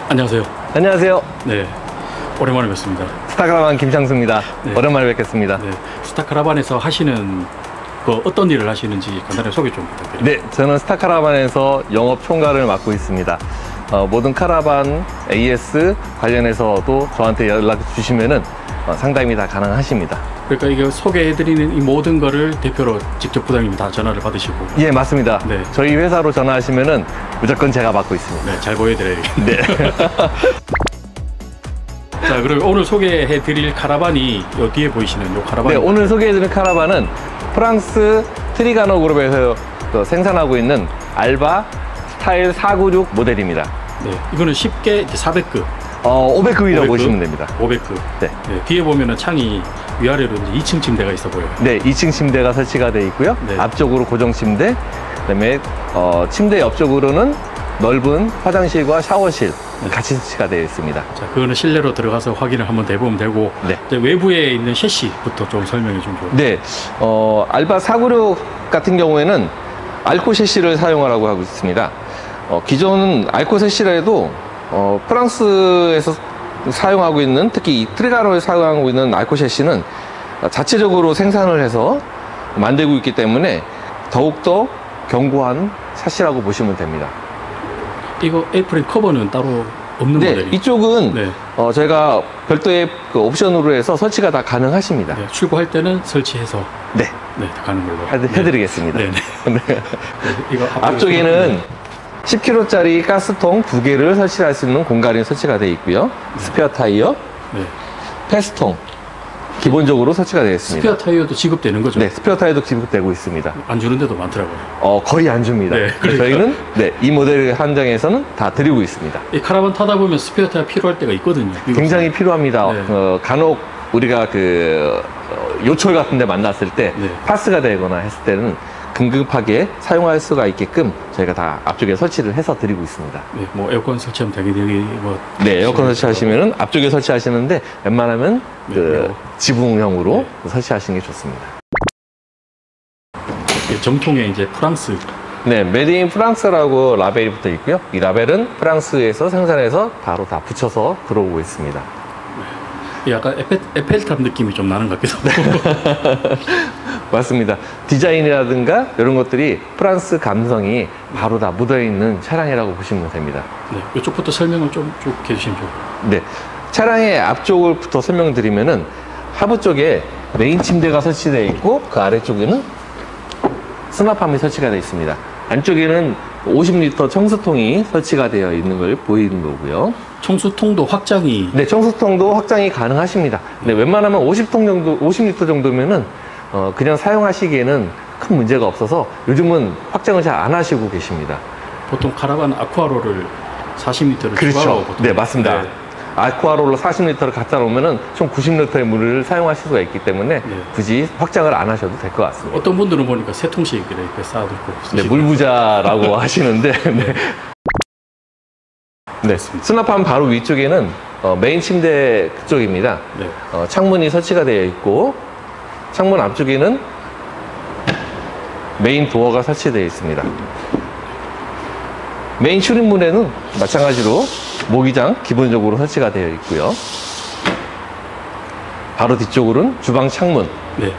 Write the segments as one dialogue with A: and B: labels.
A: 안녕하세요.
B: 안녕하세요.
A: 네, 오랜만에 뵙습니다.
B: 스타카라반 김창수입니다.
A: 네.
B: 오랜만에 뵙겠습니다.
A: 네, 스타카라반에서 하시는 어떤 일을 하시는지 간단히 소개 좀 부탁드립니다.
B: 네, 저는 스타카라반에서 영업 총괄을 맡고 있습니다. 모든 카라반 AS 관련해서도 저한테 연락 주시면은 상담이 다 가능하십니다.
A: 그러니까 이거 소개해드리는 이 모든 거를 대표로 직접 부장님이 다 전화를 받으시고.
B: 예, 맞습니다.
A: 네.
B: 저희 회사로 전화하시면은 무조건 제가 맡고 있습니다.
A: 네, 잘 보여드려야겠네요.
B: 네.
A: 자, 그럼 오늘 소개해드릴 카라반이 요 뒤에 보이시는 요 카라반.
B: 네, 오늘 소개해드릴 카라반은 프랑스 트리가노 그룹에서 생산하고 있는 알바 스타일 496 모델입니다.
A: 네, 이거는 쉽게 이제 400급.
B: 500급이라고 보시면 됩니다.
A: 500급.
B: 네.
A: 네, 뒤에 보면은 창이 위아래로 이제 2층 침대가 있어 보여요.
B: 네, 2층 침대가 설치가 되어 있고요.
A: 네.
B: 앞쪽으로 고정 침대, 그다음에 침대 옆쪽으로는 넓은 화장실과 샤워실 같이 설치가 되어 있습니다.
A: 자, 그거는 실내로 들어가서 확인을 한번 해보면 되고.
B: 네.
A: 이제 외부에 있는 셰시부터 좀 설명해 좀 줘요.
B: 네, 알바 496 같은 경우에는 알코 셰시를 사용하라고 하고 있습니다. 기존 알코 셰시라 해도 프랑스에서 사용하고 있는, 특히 이 트리가노에 사용하고 있는 알코 셰시는 자체적으로 생산을 해서 만들고 있기 때문에 더욱더 견고한 샤시라고 보시면 됩니다.
A: 이거 에이프린 커버는 따로 없는
B: 네,
A: 모델이.
B: 이쪽은
A: 네.
B: 저희가 별도의 그 옵션으로 해서 설치가 다 가능하십니다.
A: 네, 출고할 때는 설치해서
B: 네,
A: 네, 다 가는 걸로
B: 해드리겠습니다.
A: 네. 네.
B: 네.
A: 네, 이거
B: 앞쪽에는 10kg짜리 가스통 2개를 설치할 수 있는 공간이 설치가 되어 있고요. 스페어 타이어,
A: 네.
B: 패스통 기본적으로 설치가 되어 있습니다.
A: 스페어 타이어도 지급되는 거죠?
B: 네, 스페어 타이어도 지급되고 있습니다.
A: 안 주는 데도 많더라고요.
B: 거의 안 줍니다.
A: 네,
B: 그래서 저희는 이 모델 한정에서는 다 드리고 있습니다.
A: 이 카라반 타다 보면 스페어 타이어 필요할 때가 있거든요.
B: 굉장히 필요합니다.
A: 네.
B: 간혹 우리가 요철 같은 데 만났을 때
A: 네.
B: 파스가 되거나 했을 때는 긴급하게 사용할 수가 있게끔 저희가 다 앞쪽에 설치를 해서 드리고 있습니다.
A: 네, 뭐 에어컨 설치하면 되게 뭐.
B: 네, 에어컨 설치하시면은 앞쪽에 설치하시는데 웬만하면
A: 네,
B: 지붕형으로 설치하시는 게 좋습니다.
A: 정통의 이제 프랑스.
B: 네, 메드 인 프랑스라고 라벨이 붙어 있고요. 이 라벨은 프랑스에서 생산해서 바로 다 붙여서 들어오고 있습니다.
A: 약간 에펠탑 느낌이 좀 나는 것 같기도 하고.
B: 맞습니다. 디자인이라든가 이런 것들이 프랑스 감성이 바로 다 묻어있는 차량이라고 보시면 됩니다.
A: 네, 이쪽부터 설명을 좀 쭉 해주시면 좋을 것 같아요.
B: 네, 차량의 앞쪽부터 설명드리면은 하부 쪽에 메인 침대가 설치되어 있고 그 아래쪽에는 수납함이 설치가 되어 있습니다. 안쪽에는 50리터 청수통이 설치가 되어 있는 걸 보이는 거고요.
A: 청수통도 확장이.
B: 네, 청수통도 확장이 가능하십니다. 네, 웬만하면 50리터 정도면은 그냥 사용하시기에는 큰 문제가 없어서 요즘은 확장을 잘 안 하시고 계십니다.
A: 보통 카라반 아쿠아로를 40리터를
B: 그렇죠.
A: 추가로 보통.
B: 네, 맞습니다.
A: 네.
B: 아쿠아롤러 40리터를 갖다 놓으면 총 90리터의 물을 사용하실 수가 있기 때문에
A: 네.
B: 굳이 확장을 안 하셔도 될 것 같습니다.
A: 어떤 분들은 보니까 세 통씩 이렇게 쌓아두고.
B: 네, 물부자라고 하시는데 네. 네, 수납함 바로 위쪽에는 메인 침대 그쪽입니다.
A: 네.
B: 창문이 설치가 되어 있고 창문 앞쪽에는 메인 도어가 설치되어 있습니다. 메인 출입문에는 마찬가지로 모기장 기본적으로 설치가 되어 있고요. 바로 뒤쪽으로는 주방 창문,
A: 네.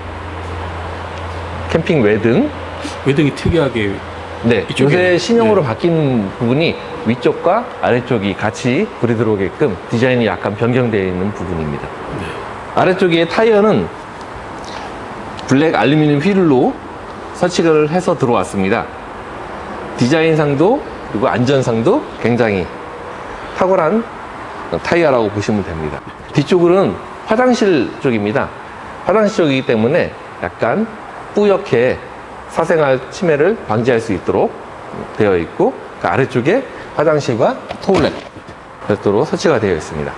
B: 캠핑 외등.
A: 외등이 특이하게.
B: 네,
A: 이쪽에-
B: 요새 신형으로
A: 네.
B: 바뀐 부분이 위쪽과 아래쪽이 같이 불이 들어오게끔 디자인이 약간 변경되어 있는 부분입니다.
A: 네.
B: 아래쪽에 타이어는 블랙 알루미늄 휠로 설치를 해서 들어왔습니다. 디자인상도 그리고 안전상도 굉장히 탁월한 타이어라고 보시면 됩니다. 뒤쪽으로는 화장실 쪽입니다. 화장실 쪽이기 때문에 약간 뿌옇게 사생활 침해를 방지할 수 있도록 되어 있고 그 아래쪽에 화장실과 토일렛 별도로 설치가 되어 있습니다.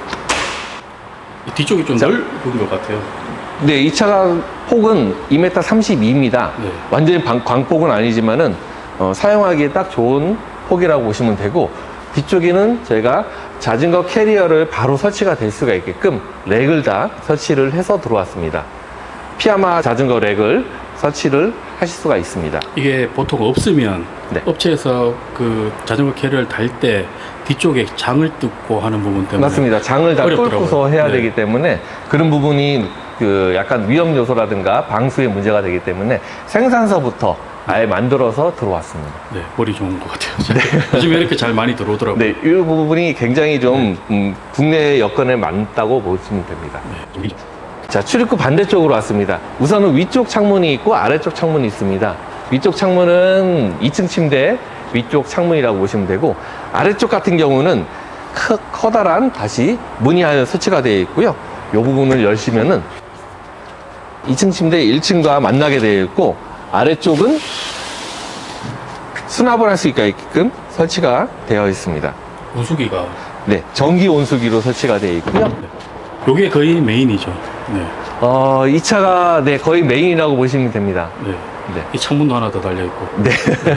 A: 뒤쪽이 좀
B: 자.
A: 넓은 것 같아요.
B: 네, 이 차가 폭은 2m 32입니다.
A: 네.
B: 완전히 광폭은 아니지만은 사용하기에 딱 좋은 폭이라고 보시면 되고 뒤쪽에는 저희가 자전거 캐리어를 바로 설치가 될 수가 있게끔 렉을 다 설치를 해서 들어왔습니다. 피아마 자전거 렉을 설치를 하실 수가 있습니다.
A: 이게 보통 없으면
B: 네.
A: 업체에서 그 자전거 캐리어를 달 때 뒤쪽에 장을 뜯고 하는 부분 때문에
B: 맞습니다. 장을 다
A: 어렵더라고요.
B: 뚫고서 해야
A: 네.
B: 되기 때문에 그런 부분이 그 약간 위험 요소라든가 방수의 문제가 되기 때문에 생산서부터 아예 만들어서 들어왔습니다.
A: 네, 머리 좋은 것 같아요. 요즘에 이렇게 잘 많이 들어오더라고요.
B: 네, 이 부분이 굉장히 좀 국내 여건에 맞다고 보시면 됩니다.
A: 네.
B: 자, 출입구 반대쪽으로 왔습니다. 우선은 위쪽 창문이 있고 아래쪽 창문이 있습니다. 위쪽 창문은 2층 침대 위쪽 창문이라고 보시면 되고, 아래쪽 같은 경우는 커다란 다시 문이 하나 설치가 되어 있고요. 이 부분을 열시면은 2층 침대 1층과 만나게 되어 있고, 아래쪽은 수납을 할 수 있게끔 설치가 되어 있습니다.
A: 온수기가
B: 네, 전기 온수기로 설치가 되어 있고요.
A: 요게 거의 메인이죠. 네.
B: 이 차가 네, 거의 메인이라고 보시면 됩니다.
A: 네.
B: 네.
A: 이 창문도 하나 더 달려 있고.
B: 네.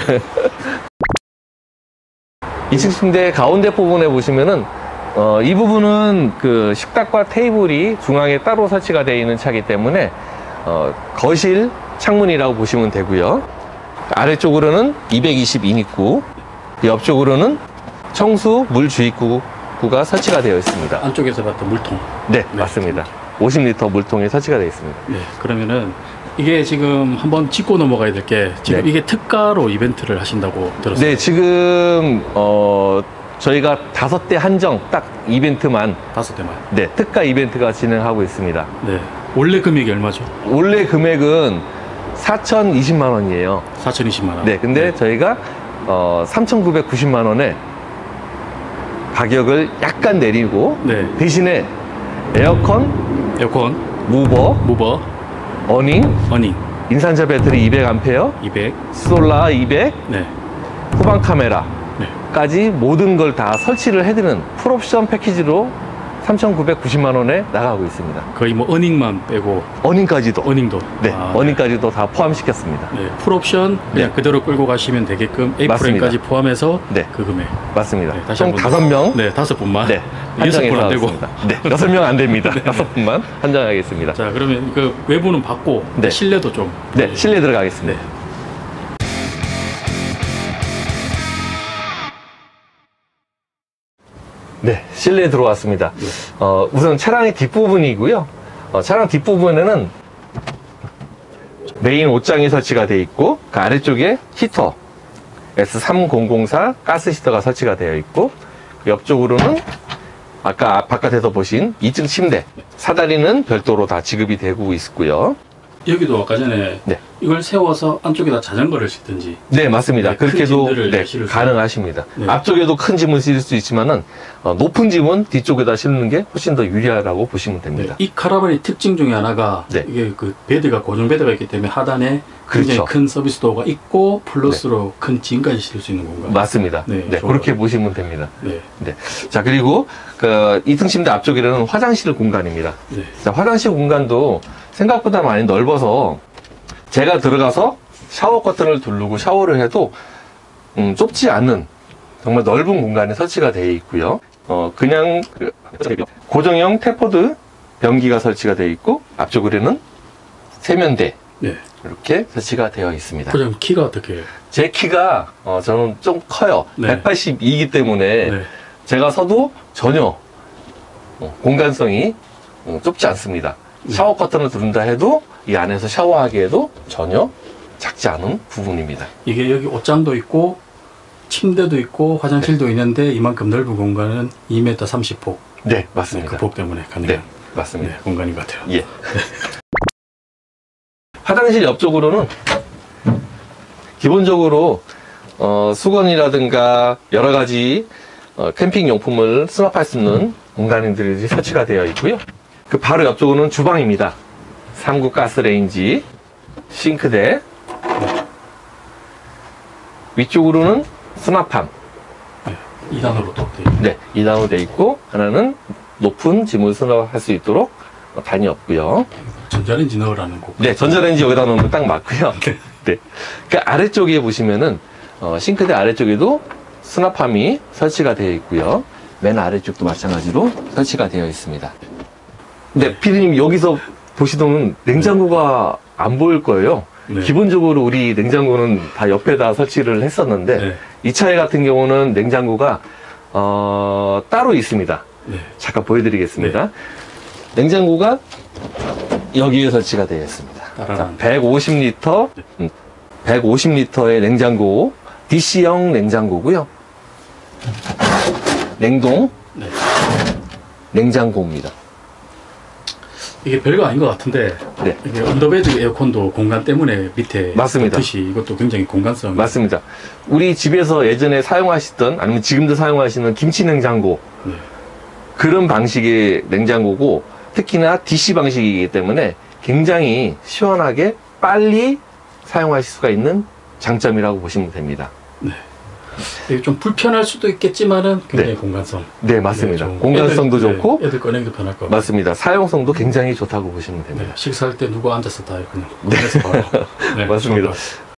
B: 2층 침대 가운데 부분에 보시면은 이 부분은 그 식탁과 테이블이 중앙에 따로 설치가 되어 있는 차이기 때문에 거실 창문이라고 보시면 되고요. 아래쪽으로는 220인입구, 옆쪽으로는 청수 물 주입구가 설치가 되어 있습니다.
A: 안쪽에서 봤던 물통.
B: 네, 맞습니다. 50리터 물통이 설치가 되어 있습니다.
A: 네. 그러면은 이게 지금 한번 짚고 넘어가야 될 게 지금
B: 네.
A: 이게 특가로 이벤트를 하신다고 들었어요.
B: 네, 지금 저희가 5대 한정 딱 이벤트만
A: 5대만.
B: 네, 특가 이벤트가 진행하고 있습니다.
A: 네. 원래 금액이 얼마죠?
B: 원래 금액은 4,020만 원이에요.
A: 4,020만 원.
B: 네, 근데 저희가 3,990만 원에 가격을 약간 내리고
A: 네.
B: 대신에 에어컨,
A: 에어컨,
B: 무버, 어닝,
A: 어닝
B: 인산철 배터리 200A,
A: 200.
B: 솔라 200,
A: 네.
B: 후방 카메라
A: 네.
B: 까지 모든 걸 다 설치를 해드리는 풀옵션 패키지로 3,990만 원에 나가고 있습니다.
A: 거의 뭐 어닝만 빼고
B: 어닝까지도.
A: 어닝도.
B: 네,
A: 아,
B: 어닝까지도 다 포함시켰습니다.
A: 네. 풀옵션 그냥
B: 네.
A: 그대로 끌고 가시면 되게끔
B: 맞습니다.
A: A프레임까지 포함해서
B: 네.
A: 그 금액.
B: 맞습니다.
A: 네, 다시
B: 총
A: 한번
B: 5명.
A: 네, 5분만.
B: 네,
A: 6분 안 되고.
B: 나왔습니다. 네, 6명 안 됩니다. 5분만 한정하겠습니다.
A: 자, 그러면 그 외부는 받고
B: 네.
A: 실내도 좀.
B: 네, 실내 들어가겠습니다.
A: 네.
B: 네, 실내에 들어왔습니다. 우선 차량의 뒷부분이고요. 차량 뒷부분에는 메인 옷장이 설치가 되어 있고, 그 아래쪽에 히터 S3004 가스 히터가 설치가 되어 있고, 그 옆쪽으로는 아까 바깥에서 보신 2층 침대, 사다리는 별도로 다 지급이 되고 있고요.
A: 여기도 아까 전에
B: 네.
A: 이걸 세워서 안쪽에다 자전거를 싣든지.
B: 네, 맞습니다.
A: 네, 큰
B: 그렇게도
A: 짐들을
B: 네,
A: 실을 수
B: 가능하십니다.
A: 네.
B: 앞쪽에도 큰 짐을 실을 수 있지만은 높은 짐은 뒤쪽에다 실는 게 훨씬 더 유리하다고 보시면
A: 네.
B: 됩니다.
A: 이 카라반의 특징 중에 하나가
B: 네.
A: 이게 그 베드가 고정 베드가 있기 때문에 하단에 굉장히
B: 그렇죠.
A: 큰 서비스 도어가 있고 플러스로 큰 짐까지 실을 수 있는 건가요?
B: 맞습니다.
A: 네,
B: 네,
A: 좋아요.
B: 그렇게 보시면 됩니다.
A: 네.
B: 네. 자, 그리고 그 2층 침대 앞쪽에는 화장실 공간입니다.
A: 네.
B: 자, 화장실 공간도 생각보다 많이 넓어서 제가 들어가서 샤워 커튼을 두르고 샤워를 해도 좁지 않은 정말 넓은 공간에 설치가 되어 있고요. 그냥 고정형 테포드 변기가 설치가 되어 있고, 앞쪽으로는 세면대
A: 네.
B: 이렇게 설치가 되어 있습니다.
A: 고정 키가 어떻게 해요?
B: 제 키가 저는 좀 커요.
A: 네.
B: 182이기 때문에
A: 네.
B: 제가 서도 전혀 공간성이 좁지 않습니다. 샤워 커튼을 두른다 해도 이 안에서 샤워하기에도 전혀 작지 않은 부분입니다.
A: 이게 여기 옷장도 있고 침대도 있고 화장실도 있는데 이만큼 넓은 공간은 2m 30폭.
B: 네, 맞습니다.
A: 그 폭 때문에 가능한
B: 네, 맞습니다.
A: 공간인 것 같아요.
B: 예. 화장실 옆쪽으로는 기본적으로 수건이라든가 여러 가지 캠핑 용품을 수납할 수 있는 공간들이 설치가 되어 있고요. 그 바로 옆쪽으로는 주방입니다. 3구 가스레인지, 싱크대, 위쪽으로는 수납함.
A: 2단으로 또 돼 있고.
B: 네, 2단으로 되어 있고, 하나는 높은 짐을 수납할 수 있도록 단이 없고요.
A: 전자레인지 넣으라는 거.
B: 네, 전자레인지 여기다 놓으면 딱 맞고요. 네. 그 아래쪽에 보시면은 싱크대 아래쪽에도 수납함이 설치가 되어 있고요. 맨 아래쪽도 마찬가지로 설치가 되어 있습니다. 네, 피디님 여기서 보시면 냉장고가 안 보일 거예요.
A: 네.
B: 기본적으로 우리 냉장고는 다 옆에다 설치를 했었는데
A: 네.
B: 이 차에 같은 경우는 냉장고가 따로 있습니다.
A: 네.
B: 잠깐 보여드리겠습니다. 냉장고가 여기에 설치가 되어 있습니다. 자, 150리터, 150리터의 냉장고, DC형 냉장고고요. 냉동
A: 네.
B: 냉장고입니다.
A: 이게 별거 아닌 것 같은데
B: 네.
A: 이게 언더베드 에어컨도 공간 때문에 밑에
B: 맞습니다.
A: 뜻이 이것도 굉장히 공간성.
B: 맞습니다. 우리 집에서 예전에 사용하시던 아니면 지금도 사용하시는 김치 냉장고
A: 네.
B: 그런 방식의 냉장고고 특히나 DC 방식이기 때문에 굉장히 시원하게 빨리 사용하실 수가 있는 장점이라고 보시면 됩니다.
A: 네. 이게 좀 불편할 수도 있겠지만은 굉장히 공간성.
B: 네, 맞습니다.
A: 좀
B: 공간성도
A: 애들,
B: 좋고
A: 네, 애들 꺼내기도 편할 것 같아요.
B: 맞습니다. 사용성도 굉장히 좋다고 보시면
A: 네,
B: 됩니다.
A: 식사할 때 누구 앉아서 다 그냥 꺼내서 봐요. 네,
B: 맞습니다.
A: 좋을 것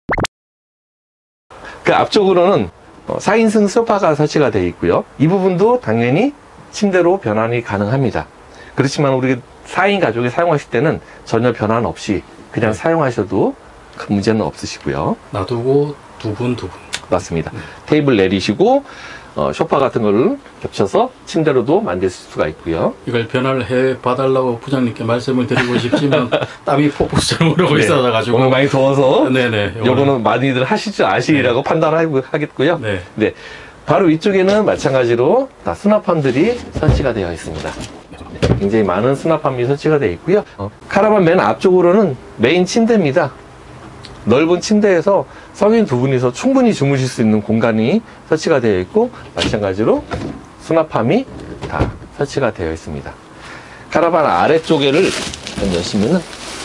B: 그 앞쪽으로는 4인승 소파가 설치가 되어 있고요. 이 부분도 당연히 침대로 변환이 가능합니다. 그렇지만 우리 4인 가족이 사용하실 때는 전혀 변환 없이 그냥 사용하셔도 큰 문제는 없으시고요.
A: 놔두고 두 분.
B: 맞습니다. 테이블 내리시고 소파 같은 거를 겹쳐서 침대로도 만들 수가 있고요.
A: 이걸 변화를 해 봐달라고 부장님께 말씀을 드리고 싶지만 땀이 폭풍처럼 오르고
B: 네.
A: 있어가지고.
B: 오늘 많이 더워서
A: 네네.
B: 요거는 많이들 하실 줄 아시리라고 판단하겠고요.
A: 네.
B: 네. 바로 위쪽에는 마찬가지로 다 수납함들이 설치가 되어 있습니다. 네, 굉장히 많은 수납함이 설치가 되어 있고요. 카라반 맨 앞쪽으로는 메인 침대입니다. 넓은 침대에서 성인 두 분이서 충분히 주무실 수 있는 공간이 설치가 되어 있고 마찬가지로 수납함이 다 설치가 되어 있습니다. 카라반 아래쪽에를 여시면은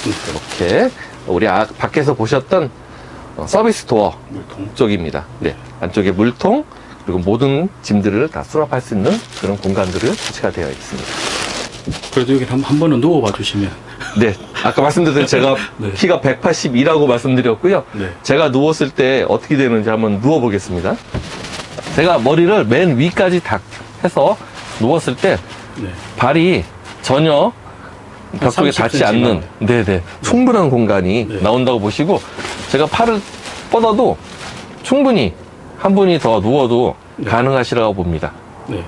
B: 이렇게 우리 밖에서 보셨던 서비스 도어
A: 물통.
B: 쪽입니다. 네, 안쪽에 물통 그리고 모든 짐들을 다 수납할 수 있는 그런 공간들을 설치가 되어 있습니다.
A: 그래도 여기 한 번은 누워봐 주시면.
B: 네, 아까 말씀드린 제가
A: 네.
B: 키가 182라고 말씀드렸고요.
A: 네.
B: 제가 누웠을 때 어떻게 되는지 한번 누워 보겠습니다. 제가 머리를 맨 위까지 다 해서 누웠을 때
A: 네.
B: 발이 전혀 벽 쪽에
A: 30cm
B: 닿지 않는 네네 충분한 공간이
A: 네.
B: 나온다고 보시고 제가 팔을 뻗어도 충분히 한 분이 더 누워도
A: 네.
B: 가능하시라고 봅니다.
A: 네.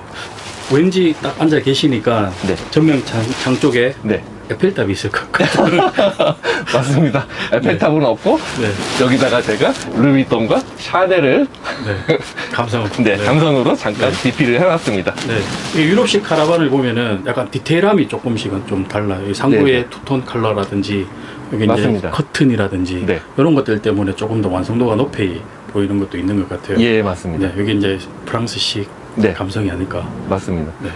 A: 왠지 딱 앉아 계시니까
B: 네.
A: 전면 창 쪽에
B: 네,
A: 에펠탑이 있을 것 같아요.
B: 맞습니다. 에펠탑은 없고
A: 네.
B: 여기다가 제가 루이비통과 샤넬을
A: 네. 감성.
B: 네, 감성으로 잠깐 DP를 해놨습니다.
A: 네. 이 유럽식 카라반을 보면은 약간 디테일함이 조금씩은 좀 달라요. 이 상부의 투톤 컬러라든지 여기
B: 맞습니다.
A: 이제 커튼이라든지
B: 네.
A: 이런 것들 때문에 조금 더 완성도가 높이 보이는 것도 있는 것 같아요.
B: 예, 맞습니다.
A: 네. 여기 이제 프랑스식
B: 네.
A: 감성이 아닐까.
B: 맞습니다.
A: 네.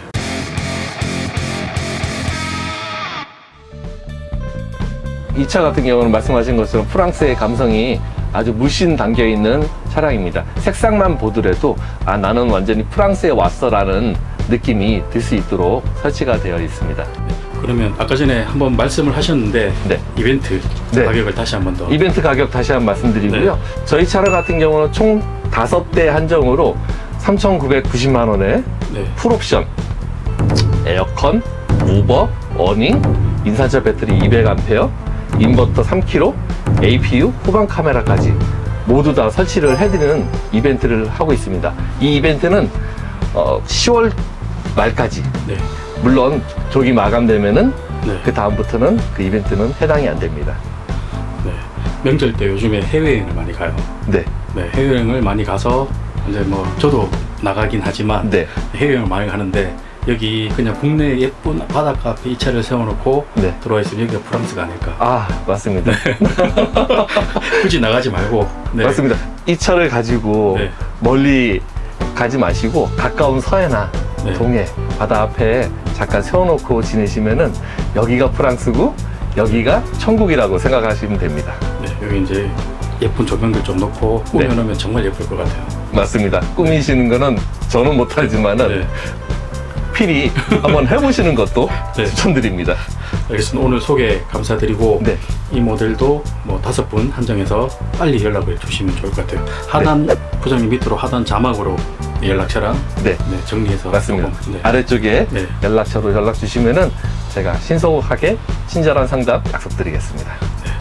B: 이 차 같은 경우는 말씀하신 것처럼 프랑스의 감성이 아주 물씬 담겨 있는 차량입니다. 색상만 보더라도 아 나는 완전히 프랑스에 왔어라는 느낌이 들 수 있도록 설치가 되어 있습니다.
A: 그러면 아까 전에 한번 말씀을 하셨는데
B: 네.
A: 이벤트
B: 네.
A: 가격을 다시 한번 더.
B: 이벤트 가격 다시 한번 말씀드리고요. 저희 차량 같은 경우는 총 5대 한정으로 3,990만 원에
A: 네.
B: 풀옵션, 에어컨, 우버, 어닝, 인산철 배터리 200A, 인버터 3kg, APU, 후방 카메라까지 모두 다 설치를 해드리는 이벤트를 하고 있습니다. 이 이벤트는 10월 말까지.
A: 네.
B: 물론 조기 마감되면은
A: 네.
B: 그 다음부터는 그 이벤트는 해당이 안 됩니다.
A: 네. 명절 때 요즘에 해외여행을 많이 가요.
B: 네,
A: 네. 해외여행을 많이 가서 이제 뭐 저도 나가긴 하지만
B: 네,
A: 해외여행을 많이 가는데 여기 그냥 국내 예쁜 바닷가 앞에 이 차를 세워놓고
B: 네.
A: 들어와 있으면 여기가 프랑스가 아닐까.
B: 아 맞습니다.
A: 굳이 나가지 말고. 네.
B: 맞습니다. 이 차를 가지고
A: 네.
B: 멀리 가지 마시고 가까운 서해나
A: 네.
B: 동해 바다 앞에 잠깐 세워놓고 지내시면은 여기가 프랑스고 여기가 천국이라고 생각하시면 됩니다.
A: 네. 여기 이제 예쁜 조명들 좀 놓고
B: 네.
A: 꾸며놓으면 정말 예쁠 것 같아요.
B: 맞습니다. 꾸미시는 거는 저는 못하지만은
A: 네.
B: 필히 한번 해보시는 것도
A: 네.
B: 추천드립니다.
A: 알겠습니다. 오늘 소개 감사드리고
B: 네.
A: 이 모델도 뭐 5분 한정해서 빨리 연락을 주시면 좋을 것 같아요. 하단 부장님 밑으로 하단 자막으로 연락처랑
B: 네.
A: 네, 정리해서
B: 맞습니다.
A: 조금, 네.
B: 아래쪽에
A: 네.
B: 연락처로 연락 주시면은 제가 신속하게 친절한 상담 약속드리겠습니다.
A: 네,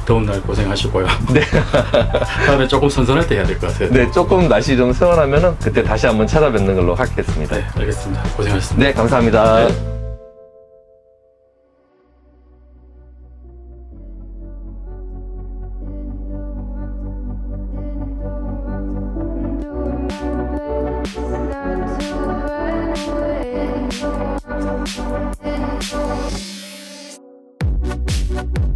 A: 더운 날 고생하시고요.
B: 네.
A: 다음에 조금 선선할 때 해야 될 것 같아요.
B: 네, 조금 날씨 좀 시원하면은 그때 다시 한번 찾아뵙는 걸로 하겠습니다.
A: 네, 알겠습니다. 고생하셨습니다.
B: 네, 감사합니다.
A: 네.
C: Not to run away.